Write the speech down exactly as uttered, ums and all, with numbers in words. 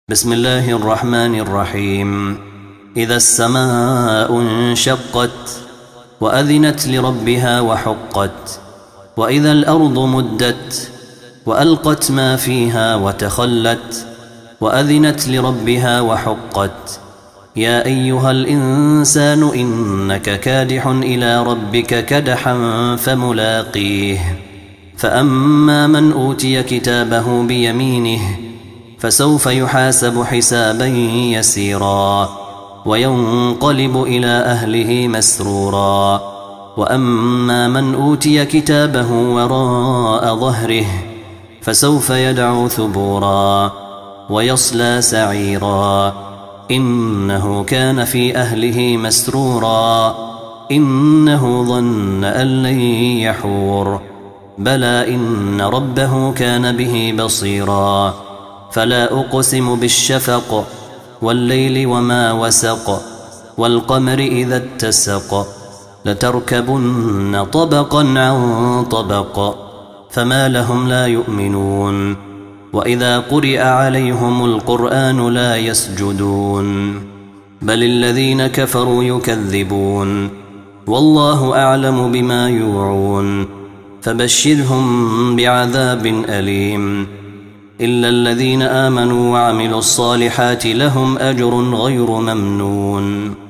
بسم الله الرحمن الرحيم. إذا السماء انشقت وأذنت لربها وحقت وإذا الأرض مدت وألقت ما فيها وتخلت وأذنت لربها وحقت. يا أيها الإنسان إنك كادح إلى ربك كدحا فملاقيه. فأما من أوتي كتابه بيمينه فسوف يحاسب حسابا يسيرا وينقلب إلى أهله مسرورا. وأما من أوتي كتابه وراء ظهره فسوف يدعو ثبورا ويصلى سعيرا إنه كان في أهله مسرورا إنه ظن أن لن يحور بلى إن ربه كان به بصيرا. فلا أقسم بالشفق والليل وما وسق والقمر إذا اتسق لتركبن طبقا عن طبق فما لهم لا يؤمنون. وإذا قرئ عليهم القرآن لا يسجدون بل الذين كفروا يكذبون والله أعلم بما يوعون. فبشرهم بعذاب أليم إلا الذين آمنوا وعملوا الصالحات لهم أجر غير ممنون.